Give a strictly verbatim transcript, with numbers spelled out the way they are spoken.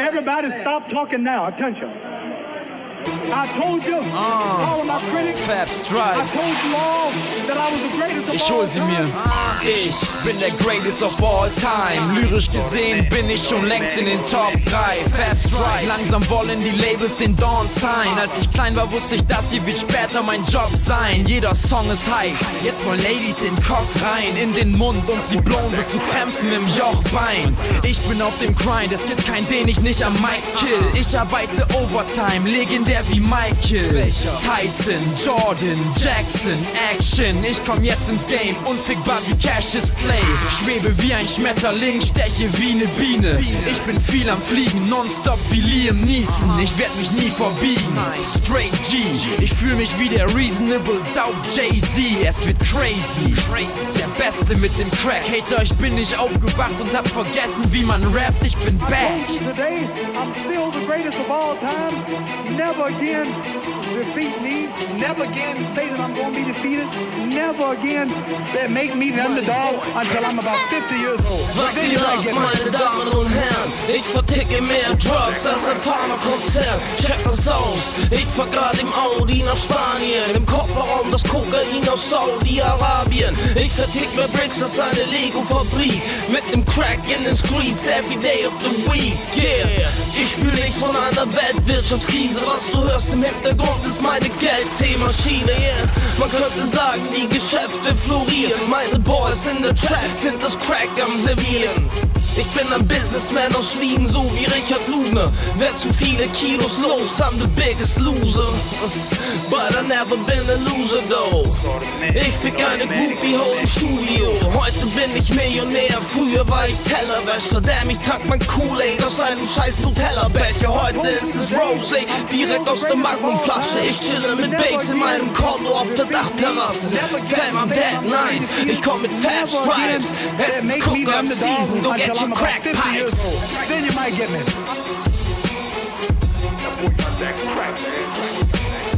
Everybody stop talking now. Attention. I told you, uh, all of my critics, Fab Stripes. I told you all that I was the greatest of Ich all hol sie mir. Ich bin der Greatest of all time. Lyrisch gesehen bin ich schon längst in den Top drei. Fab Stripes. Langsam wollen die Labels den Dawn sein. Als ich klein war, wusste ich, das hier wird später mein Job sein. Jeder Song ist heiß. Jetzt wollen Ladies den Cock rein in den Mund und sie blown bis zu Krämpfen im Jochbein. Ich bin auf dem Grind, es gibt keinen, den ich nicht am Mic kill. Ich arbeite Overtime, legendär wie Michael. Tyson, Jordan, Jackson, Action. Ich komm jetzt ins Game, unfickbar wie Cassius Clay. Schwebe wie ein Schmetterling, steche wie ne Biene. Ich bin viel am Fliegen, nonstop wie Liam Neeson. Ich werd mich nie verbiegen, straight G. Ich fühl mich wie der Reasonable Doubt Jay-Z. Es wird crazy, der Beste mit dem Crack. Hater, ich bin nicht aufgewacht und hab vergessen, wie man rappt. Ich bin back. Today, I'm still the greatest of all time. Never again defeat me. Never again say that I'm going to be defeated. Never again make me the underdog until I'm about fifty years old. Was geht ab, meine Damen und Herren? Ich verticke mehr Drugs als ein Pharmakonzern. Check das aus, ich fahr grad im Audi nach Spanien. Im Kofferraum das Kokain aus Saudi-Arabien. Ich vertick mehr Bricks als eine Lego-Fabrik. Mit dem Crack in den Streets every day of the week. Yeah, ich spür nichts von einer Weltwirtschaftskrise. Was du hörst im Hintergrund ist meine Geldmaschine. Yeah, man könnte sagen, die Geschäfte florieren. Meine Boys in der Trap sind das Crack am Servieren. Ich bin ein Businessman aus Schlieben, so wie Richard Lugner. Wer zu viele Kilos los, I'm the biggest loser. But I never been a loser though. Ich fick eine Groupie-Hole im Studio. Heute bin ich Millionär, früher war ich Tellerwäscher. Damn, ich tank mein Kool-Aid aus einem scheiß Nutella-Becher. Heute ist es Rosé, direkt aus der Magnumflasche. Ich chille mit Babes in meinem Kondo auf der Dachterrasse. Fam, I'm that nice, ich komm mit Fab Stripes. Es ist Cook-Up-Season, go get your crack pipes. Then you might get me. That boy got that crack, man.